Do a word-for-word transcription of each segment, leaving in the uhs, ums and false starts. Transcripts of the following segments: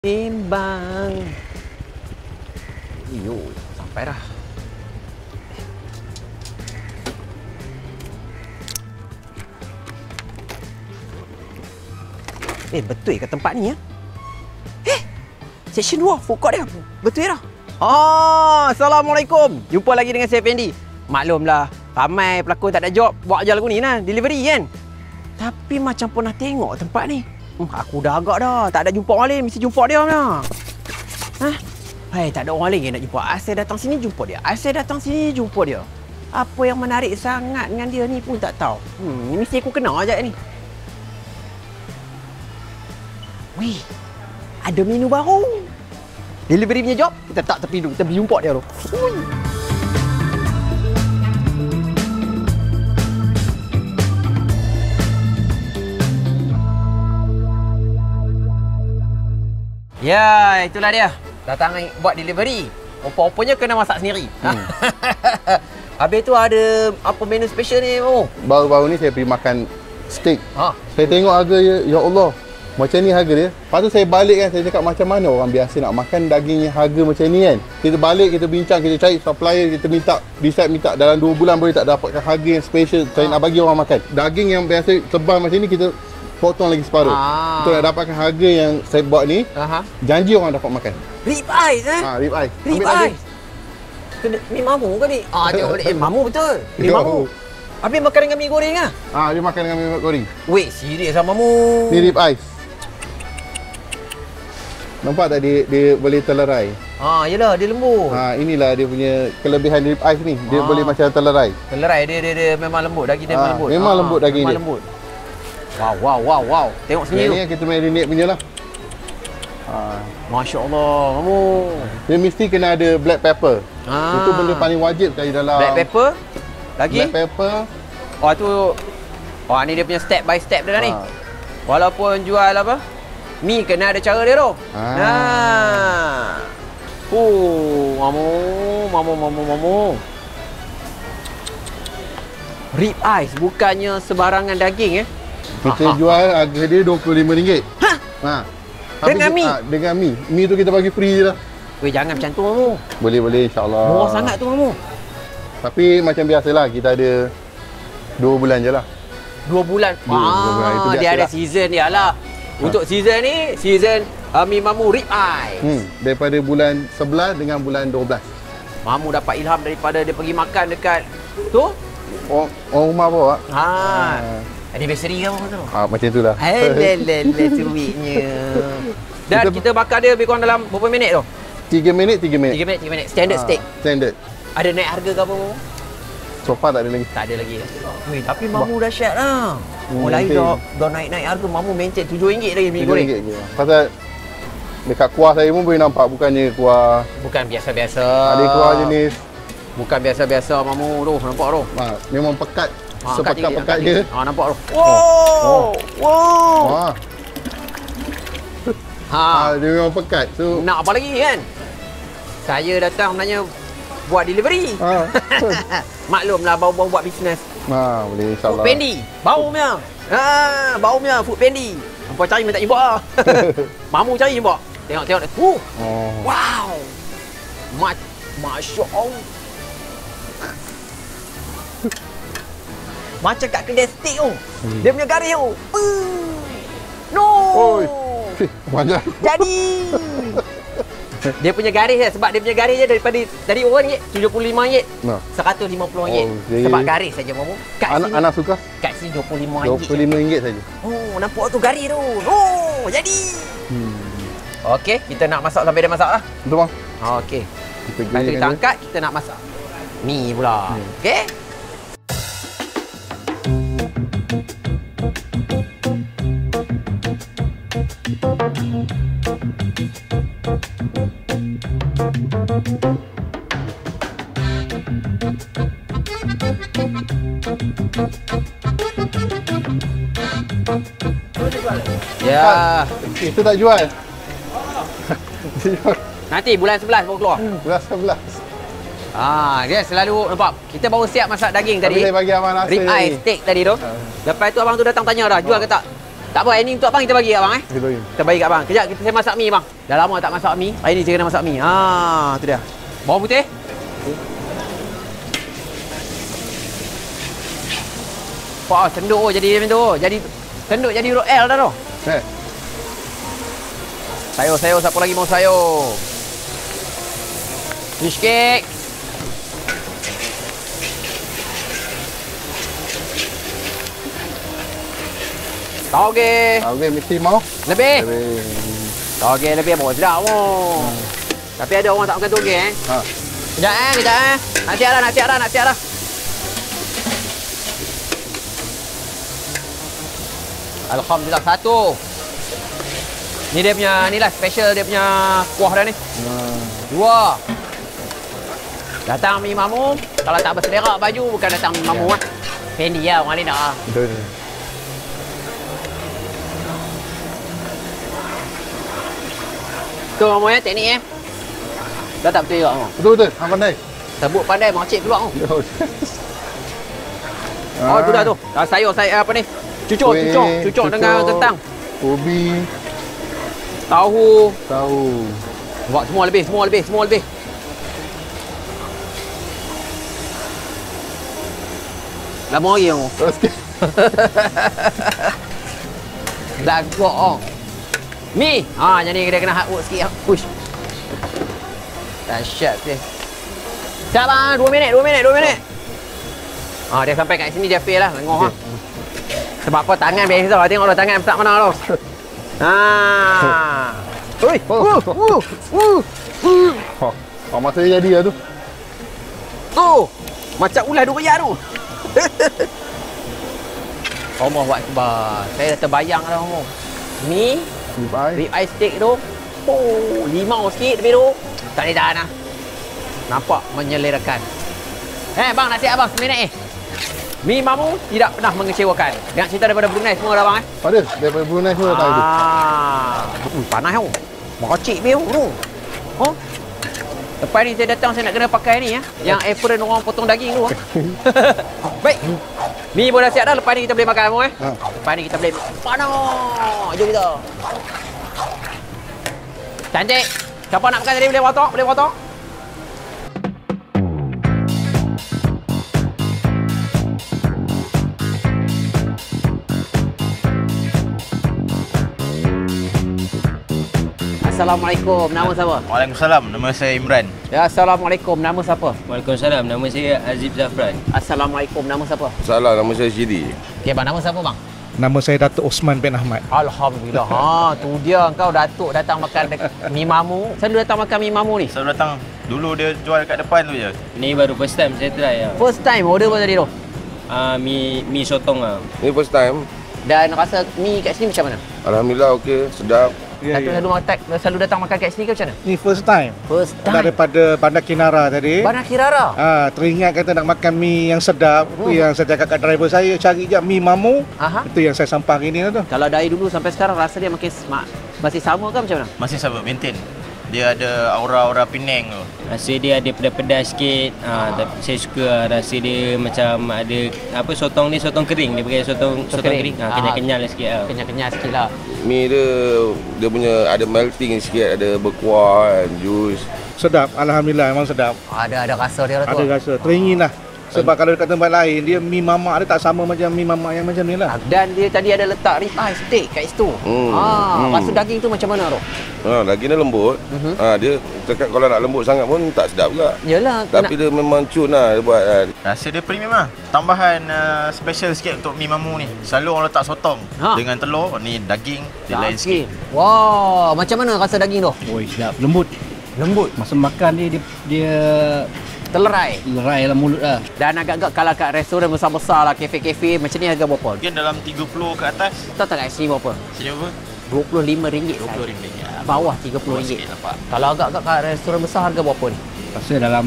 Timbang. Iyo, sampai dah. Eh, betul ke tempat ni ya? Eh, Section dua, food court dia. Betul dah. Oh, Assalamualaikum. Jumpa lagi dengan saya Fendi. Maklumlah, ramai pelakon tak ada job. Buat je lagu ni lah, delivery kan. Tapi macam pernah tengok tempat ni. Hmm, aku dah agak dah. Tak ada jumpa orang lain, mesti jumpa dia lah. Hah? Hai, tak ada orang lain yang nak jumpa. Asal datang sini, jumpa dia. Asal datang sini, jumpa dia. Apa yang menarik sangat dengan dia ni pun tak tahu. Hmm, ni mesti aku kenal ajak ni. Wih, ada menu baru. Delivery punya job, kita tak tepi dulu. Kita pergi jumpa dia tu. Ui. Ya, itulah dia. Datang buat delivery. Rupa-rupanya kena masak sendiri. Hmm. Habis tu ada apa menu special ni? Oh. Baru-baru ni saya pergi makan steak. Ha. Saya tengok harga dia, ya Allah. Macam ni harga dia. Lepas tu saya balik kan, saya cakap macam mana orang biasa nak makan daging yang harga macam ni kan. Kita balik, kita bincang, kita cari supplier, kita minta, decide minta dalam dua bulan boleh tak dapatkan harga yang special. Saya ha. nak bagi orang makan. Daging yang biasa tebal macam ni, kita potong lagi separuh. Ah. Untuk nak dapatkan harga yang saya buat ni, aha. janji orang dapat makan. Rib eyes eh? Ha, rib eyes. Rib eyes. Ni mamu ke ni? Ah, tengok balik. Eh, mamu betul. Ni mamu. Habis makan dengan mi goreng ah? Ah, dia makan dengan mi goreng. Weh, serius sama mamu. Ni rib eyes. Nampak tak dia, dia boleh telerai? Ah, yalah, dia lembut. Ha, inilah dia punya kelebihan rib eyes ni. Dia ah. boleh macam telerai. Telerai dia dia, dia memang lembut, daging dia ha, memang lembut. Memang ah, lembut daging memang dia. Lembut. Wow, wow, wow, wow. Tengok sini tu. Ini yang kita marinate punya lah. Ha. Masya Allah, kamu. Dia mesti kena ada black pepper. Ah. Itu benda paling wajib sekali dalam. Black pepper? Lagi? Black pepper. Oh, tu. Oh, ni dia punya step by step dia dah ni. Ha. Walaupun jual apa? Mi kena ada cara dia tu. Ha. Nah. Oh, mamu, mamu, mamu, mamu. Rib eyes bukannya sebarangan daging eh. Kita Aha. jual harga dia dua puluh lima ringgit. Ha? Ha. Dengan mi? Ha, dengan mi. Mi tu kita bagi free je lah. Weh, jangan macam tu, Mamu. Boleh, boleh, insyaAllah. Murah sangat tu, Mamu. Tapi macam biasalah, kita ada dua bulan je lah. Dua bulan? Dua, ah, dua bulan. Itu dia ada season dia lah. Ha. Untuk season ni, season uh, mi Mamu rib eyes. Hmm, daripada bulan sebelas dengan bulan dua belas. Mamu dapat ilham daripada dia pergi makan dekat tu? Orang, orang rumah bawa. Ha. ha. Anniversary ke apa tu? Ah, macam itulah. Helelele, sweetnya. Dan kita, kita bakar dia lebih kurang dalam berapa minit tu? Tiga minit, tiga minit. Tiga minit, tiga minit. Standard ha, steak? Standard. Ada naik harga ke apa? So far tak ada lagi. Tak ada lagi. Weh, tapi Mamu dahsyat lah. Hmm, orang lain dah, dah naik-naik harga. Mamu mencet tujuh ringgit lagi mi goreng. tujuh ringgit je. Pasal dekat kuah saya pun boleh nampak bukannya kuah. Bukan biasa-biasa. Ada kuah jenis. Bukan biasa-biasa Mamu tu. Nampak tu? Ha, memang pekat. Ha, sepekat-pekat je. Ha, nampak tu. Wow! Oh. Wow! Ha. Ha. ha. Dia memang pekat. So, nak apa lagi kan? Saya datang sebenarnya buat delivery. Ha. Maklumlah baru-baru buat bisnes. Ha, boleh insyaAllah. Food Pendi. Bau punya. Ha, bau punya Food Pendi. Hampa cari minta jumpa lah. Mamu cari jumpa. Tengok-tengok. Uh. Oh. Wow. Ma Masya Allah. Macam kat kedai steak tu. Hmm. Dia punya garis tu. Uh. No. Oi. Mana? Jadi. Dia punya garis dia. Sebab dia punya garis dia daripada dari orang ringgit tujuh puluh lima ringgit. Nah. seratus lima puluh ringgit. Oh, sebab garis saja Mamu. Kat anak, sini. Anak suka? Kat sini dua puluh lima ringgit. dua puluh lima ringgit saja. Oh, nampak tu garis tu. Oh, jadi. Hmm. Okey, kita nak masak sampai dia masak lah. Betul bang. Okey. Lepas tu kita angkat, kita nak masak mi pula. Hmm. Okey. Ya. Itu tak jual. Nanti bulan sebelas baru keluar. Bulan sebelas. Ah, dia selalu nampak. Kita baru siap masak daging Tapi tadi. Saya bagi abang rasa rib eye steak tadi tu. Ha. Lepas tu abang tu datang tanya dah, jual ha. ke tak? Tak apa, ini untuk abang kita bagi abang eh. Kita bagi. Kita bagi kat abang. Kejap kita saya masak mi bang. Dah lama tak masak mi. Hari ni saya kena masak mi. Ha, tu dia. Bawang putih. Wah, senduk oh jadi macam tu. Jadi senduk jadi huruf L dah tu. Eh. Sayur, sayur, siapa lagi mau sayur? Fish cake. Tauge. Okey, mesti mau. Lebih. Lebih. Tauge lebih bawa sedap oh. Hmm. Tapi ada orang tak makan tauge eh. Ha. Kejap eh, kejap eh. Nak siap dah, nak siap dah, nak siap dah. Alhamdulillah satu. Ni dia punya, ni lah special dia punya kuah dah ni. Hmm. Dua. Datang mi mamu. Kalau tak berselerak baju bukan datang mi mamu ah. Fendi lah orang lain dah. Betul. Tu mamu eh, teknik eh. Dah tak betul juga mamu. Betul betul. Hang pandai. Sebut pandai makcik keluar mamu. Ah. Oh tu dah tu. Dah sayur saya apa ni? Cucuk, Kuih, cucuk, cucuk dengan kentang. Ubi, Tahu. tahu. Buat semua lebih, semua lebih, semua lebih. Lama lagi kamu. Terus sikit. Dah kuat oh. Mi. Ha, jadi dia kena hard work sikit. Push. Dahsyat dia. Siap bang, dua minit, dua minit, dua minit. Ha, dia sampai kat sini dia fail lah, lengoh okay. Ha. Sebab apa tangan biasa tau. Tengok dah tangan besar mana tu. Ha. Oi. Oh. Uh. Uh. Uh. Oh, oh masa dia jadi lah tu. Tu. Macam ulas dua riyal tu. Allahu Akbar. Saya dah terbayang dah tu. Ni Rib eye. rib eye steak tu. Oh, limau sikit lebih tu. Tak boleh tahan lah. Nampak menyelerakan. Eh bang, nasihat abang seminit eh. Mi mamu tidak pernah mengecewakan. Dengar cerita daripada Brunei semua dah bang eh. Ada daripada Brunei semua datang tu. Ah. Uh, panas tu. Merocik beu tu. Oh. Lepas ni saya datang saya nak kena pakai ni ya. Yang apron orang potong daging tu. Baik. Mi pun dah siap dah. Lepas ni kita boleh makan semua eh. Ha. Lepas ni kita boleh panas. Jom kita. Cantik. Siapa nak makan tadi boleh potong, boleh potong. Assalamualaikum. Nama siapa? Waalaikumsalam. Nama saya Imran. Ya, Assalamualaikum. Nama siapa? Waalaikumsalam. Nama saya Azib Zafran. Assalamualaikum. Nama siapa? Salah, nama saya Syedi. Okey, bang. Nama siapa, bang? Nama saya Datuk Osman bin Ahmad. Alhamdulillah. Ha, tu dia kau Datuk datang makan mi mamu. Selalu datang makan mi mamu ni. Saya datang dulu dia jual kat depan tu je. Ni baru first time saya try lah. First time order apa tadi tu? Ah, mi mi sotong lah. Ni first time. Dan rasa mi kat sini macam mana? Alhamdulillah okey, sedap. Ya, Datuk ya. selalu makan selalu datang makan kat sini ke macam mana? Ni first time. First time. Daripada Bandar Kinara tadi. Bandar Kirara. Ah, teringat kata nak makan mi yang sedap. Hmm. Itu yang saya cakap kat driver saya, cari je mi mamu. Aha. Itu yang saya sampah hari ni lah tu. Kalau dari dulu sampai sekarang rasa dia makin ma- masih sama ke macam mana? Masih sama, maintain. Dia ada aura-aura Penang tu. Rasa dia ada pedas-pedas sikit. Ah, tapi saya suka lah. Rasa dia macam ada apa sotong ni sotong kering. Dia pakai sotong sotong kering. kering. Ah, Ah. kenyal-kenyal sikit lah. Kenyal-kenyal sikit lah. Mi dia dia punya ada melting sikit, ada berkuah kan, jus. Sedap, alhamdulillah memang sedap. Ada ada rasa dia lah tu. Ada rasa, teringin lah. Sebab kalau dekat tempat lain, dia mi mamak dia tak sama macam mi mamak yang macam ni lah. Dan dia tadi ada letak rib eye steak kat situ. Hmm. Ah, Hmm. rasa daging tu macam mana tu? Ha, daging dia lembut. Mhm. Ha, dia cakap kalau nak lembut sangat pun tak sedap juga. Yalah, Tapi dia memang cun lah dia buat kan. Rasa dia premium lah. Tambahan uh, special sikit untuk mi mamu ni. Selalu orang letak sotong Ha. dengan telur. Ni daging, dia lain daging. sikit. Wah, macam mana rasa daging tu? Oi, sedap. Lembut. Lembut, Masa makan dia, dia, dia telerai. lerai dalam mulut lah. Dan agak-agak kalau kat restoran besar-besar lah, kafe-kafe, macam ni harga berapa? Mungkin dalam tiga puluh ke atas. Tahu tak kat sini berapa? Sini apa? dua puluh lima ringgit dua puluh saja. ringgit. Bawah tiga puluh ringgit. Sikit lah, Pak. Kalau agak-agak kat restoran besar harga berapa ni? Rasa dalam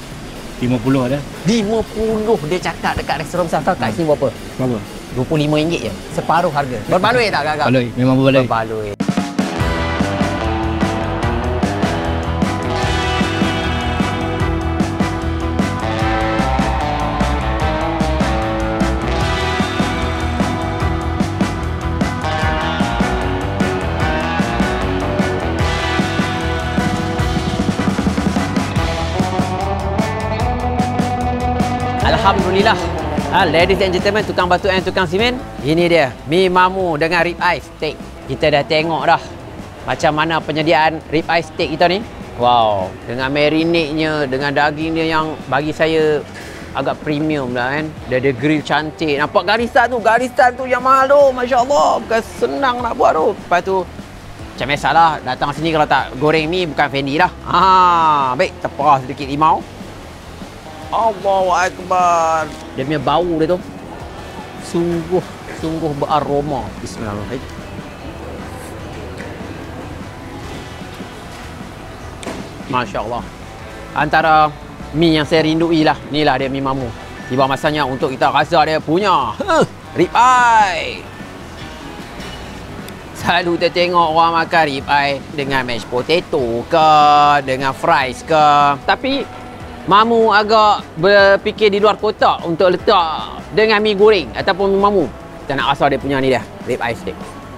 lima puluh ada. lima puluh dia cakap dekat restoran besar. Tahu kat sini berapa? Berapa? dua puluh lima ringgit je. Separuh harga. Berbaloi tak agak-agak? Baloi. Memang berbaloi. Berbaloi. Alhamdulillah. Ha, ladies and gentlemen, tukang batu and tukang simen, ini dia mi mamu dengan rib eye steak. Kita dah tengok dah macam mana penyediaan rib eye steak kita ni. Wow, dengan marinade-nya, dengan daging dia yang bagi saya agak premium lah kan. Dia ada grill cantik. Nampak garisan tu, garisan tu yang mahal tu. Masya Allah, bukan senang nak buat tu. Lepas tu macam biasalah, datang sini kalau tak goreng mi bukan Fendi lah. Ha, baik, terperah sedikit limau. Allahu Akbar. Dia punya bau dia tu sungguh sungguh beraroma. Bismillahirrahmanirrahim. Masya Allah. Antara mi yang saya rindui lah. Inilah dia mi mamu. Tiba masanya untuk kita rasa dia punya huh, rib eye. Selalu kita tengok orang makan rib eye dengan mashed potato ke, dengan fries ke. Tapi mamu agak berfikir di luar kotak untuk letak dengan mi goreng ataupun mi mamu. Kita nak rasa dia punya ni dia, rib eye steak.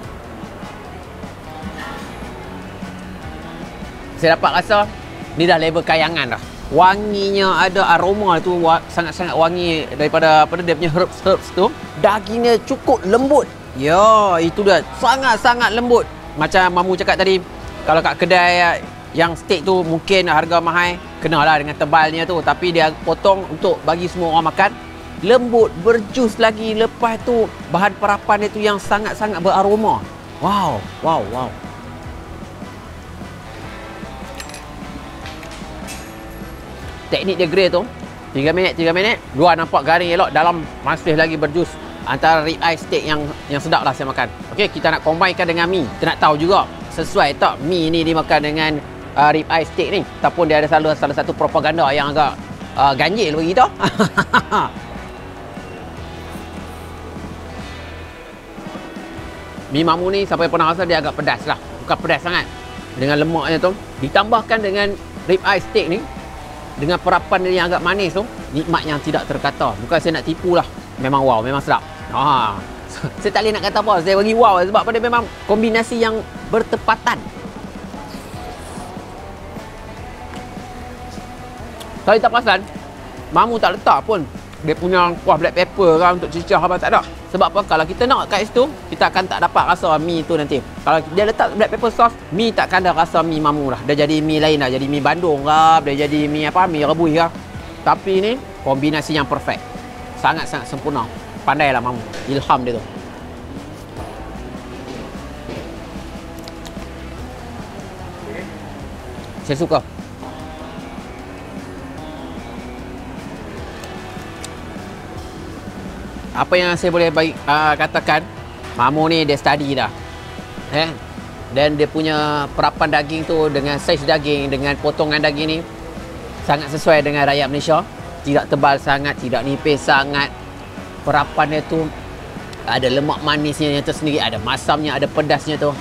Saya dapat rasa ni dah level kayangan dah. Wanginya ada, aroma tu sangat-sangat wangi daripada apa dia punya herbs-herbs tu. Dagingnya cukup lembut. Ya, itu dia. Sangat-sangat lembut. Macam mamu cakap tadi, kalau kat kedai yang steak tu mungkin harga mahal, kenalah dengan tebalnya tu, tapi dia potong untuk bagi semua orang makan. Lembut, berjus lagi. Lepas tu bahan perapan dia tu yang sangat-sangat beraroma. Wow, wow, wow. Teknik dia grill tu tiga minit, tiga minit, luar nampak garing elok, dalam masih lagi berjus. Antara rib eye steak yang yang sedap lah saya makan. Okey, kita nak combinekan dengan mi. Kita nak tahu juga sesuai tak mi ni dimakan dengan uh, rib eye steak ni, ataupun dia ada salah, salah satu propaganda yang agak uh, ganjil bagi kita. Mi mamu ni sampai pernah rasa dia agak pedas lah. Bukan pedas sangat. Dengan lemaknya tu, ditambahkan dengan rib eye steak ni, dengan perapan dia yang agak manis tu, nikmat yang tidak terkata. Bukan saya nak tipu lah. Memang wow, memang sedap. Ha. Saya tak boleh nak kata apa. Saya bagi wow sebab pada memang kombinasi yang bertepatan. Kalau kita perasan, mamu tak letak pun dia punya kuah black pepper kan untuk cicah apa, tak ada. Sebab apa? Kalau kita nak kat situ, kita akan tak dapat rasa mi tu nanti. Kalau dia letak black pepper sauce, mi takkan ada rasa mi mamu lah. Dia jadi mi lain lah. Jadi mi Bandung lah. Dia jadi mi apa? Mi rebus lah. Tapi ni kombinasi yang perfect. Sangat-sangat sempurna. Pandailah mamu. Ilham dia tu. Saya suka. Apa yang saya boleh bagi, uh, katakan, mamu ni dia study dah. Eh? Dan dia punya perapan daging tu dengan saiz daging, dengan potongan daging ni sangat sesuai dengan rakyat Malaysia. Tidak tebal sangat, tidak nipis sangat. Perapan dia tu ada lemak manisnya yang tersendiri, ada masamnya, ada pedasnya tu.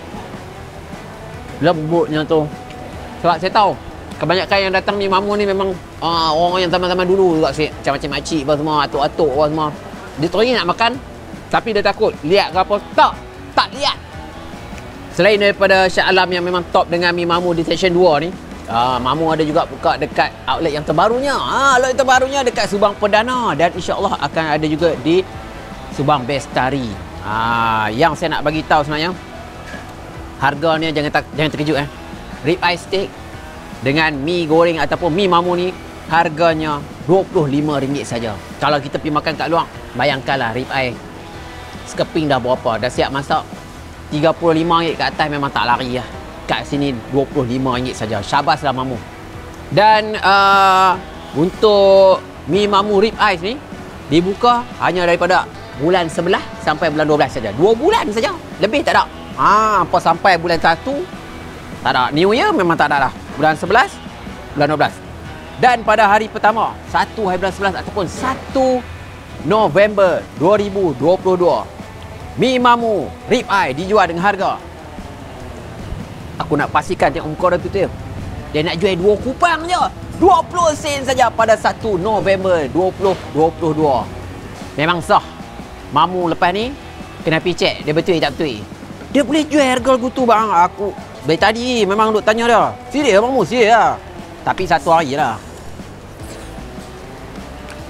Lembutnya tu. Sebab saya tahu kebanyakan yang datang ni mamu ni memang uh, orang yang zaman-zaman dulu juga, macam-macam makcik apa semua, atuk-atuk apa semua. Dia teringin nak makan, tapi dia takut lihat ke apa. Tak, tak lihat. Selain daripada Shah Alam yang memang top dengan mi mamu di Section dua ni, uh, mamu ada juga buka dekat outlet yang terbarunya. Ah, outlet terbarunya dekat Subang Perdana, dan insya-Allah akan ada juga di Subang Bestari. Ah, yang saya nak bagi tahu sebenarnya, harganya jangan tak, jangan terkejut eh. Rib eye steak dengan mi goreng ataupun mi mamu ni harganya dua puluh lima ringgit saja. Kalau kita pergi makan kat luar, bayangkanlah rib eye sekeping dah berapa, dah siap masak. tiga puluh lima ringgit kat atas memang tak lari lah. Kat sini dua puluh lima ringgit saja. Syabaslah mamu. Dan uh, untuk mi mamu rib eye ni dibuka hanya daripada bulan sebelas sampai bulan dua belas saja. Dua bulan saja. Lebih tak ada. Ha, apa sampai bulan satu tak ada. New Year memang tak ada dah. Bulan sebelas, bulan dua belas. Dan pada hari pertama, satu hari bulan sebelas ataupun satu November dua ribu dua puluh dua, mi mamu rib eye dijual dengan harga, aku nak pastikan tengok muka dia tu dia. Dia nak jual dua kupang je. dua puluh sen saja pada satu November dua ribu dua puluh dua. Memang sah. Mamu lepas ni kena pergi check dia betul tak betul. Dia boleh jual harga gitu bang. Aku dari tadi memang duk tanya dia. Serius mamu, serius lah. Tapi satu hari lah.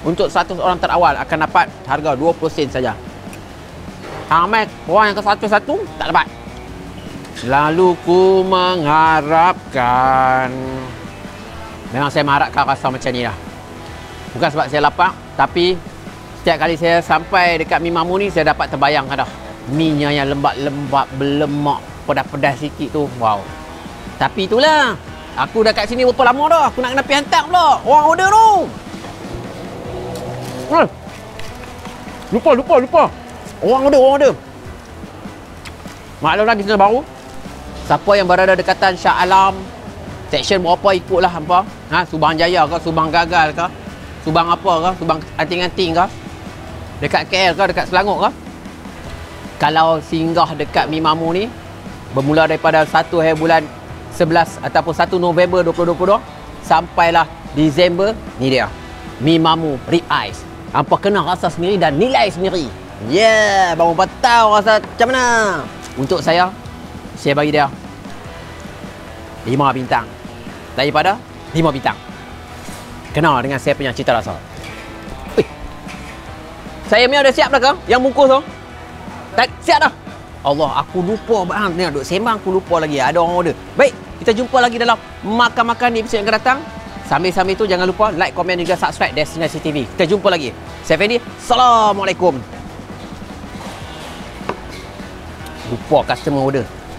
Untuk seratus orang terawal akan dapat harga dua puluh sen saja. Ramai orang yang ke satu-satu tak dapat. Lalu ku mengharapkan, memang saya mengharapkan rasa macam ni lah. Bukan sebab saya lapar, tapi setiap kali saya sampai dekat Mi Mamu ni, saya dapat terbayangkan dah. Mi-nya yang lembab-lembab, berlemak, pedas-pedas sikit tu. Wow. Tapi itulah, aku dah kat sini berapa lama dah. Aku nak kena pergi hantar pula orang order tu. Hmm. Lupa, lupa, lupa. Orang order, orang order. Maklumlah bisnes baru. Siapa yang berada dekatan Shah Alam, section berapa ikutlah hampa. Ha, Subang Jaya ke, Subang Gagal ke, Subang apa ke, Subang Anting-Anting ke, dekat K L ke, dekat Selangor ke. Kalau singgah dekat Mi Mamu ni, bermula daripada satu hari bulan sebelas ataupun satu November dua ribu dua puluh dua sampailah Disember, ni dia. Mi Mamu Rib Ice. Hampa kena rasa sendiri dan nilai sendiri. Yeah, baru tahu rasa macam mana. Untuk saya, saya bagi dia lima bintang. Daripada lima bintang. Kena dengan saya punya cita rasa. Ui. Saya punya dah siap dah ke? Yang bungkus tu? Tak siap dah. Allah, aku lupa bang. Tengok duk sembang aku lupa lagi. Ada orang order. Baik, kita jumpa lagi dalam makan-makan di episod yang akan datang. Sambil-sambil tu jangan lupa like, komen juga subscribe Destinasi T V. Kita jumpa lagi. Saya Fendi. Assalamualaikum. Lupa customer order.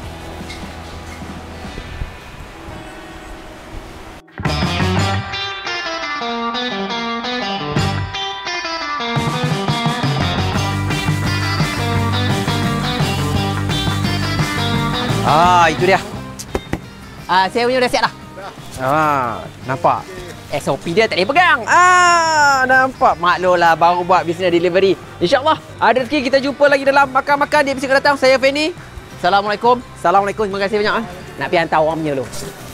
Ah, itu dia. Ah, saya punya dah siap dah. Ah, nampak. S O P dia tak boleh pegang. Ah, nampak. Maklumlah baru buat bisnes delivery. InsyaAllah ada rezeki kita jumpa lagi dalam makan-makan di episod akan datang. Saya Fendi. Assalamualaikum. Assalamualaikum. Terima kasih banyak. Ah. Nak pergi hantar orang punya dulu.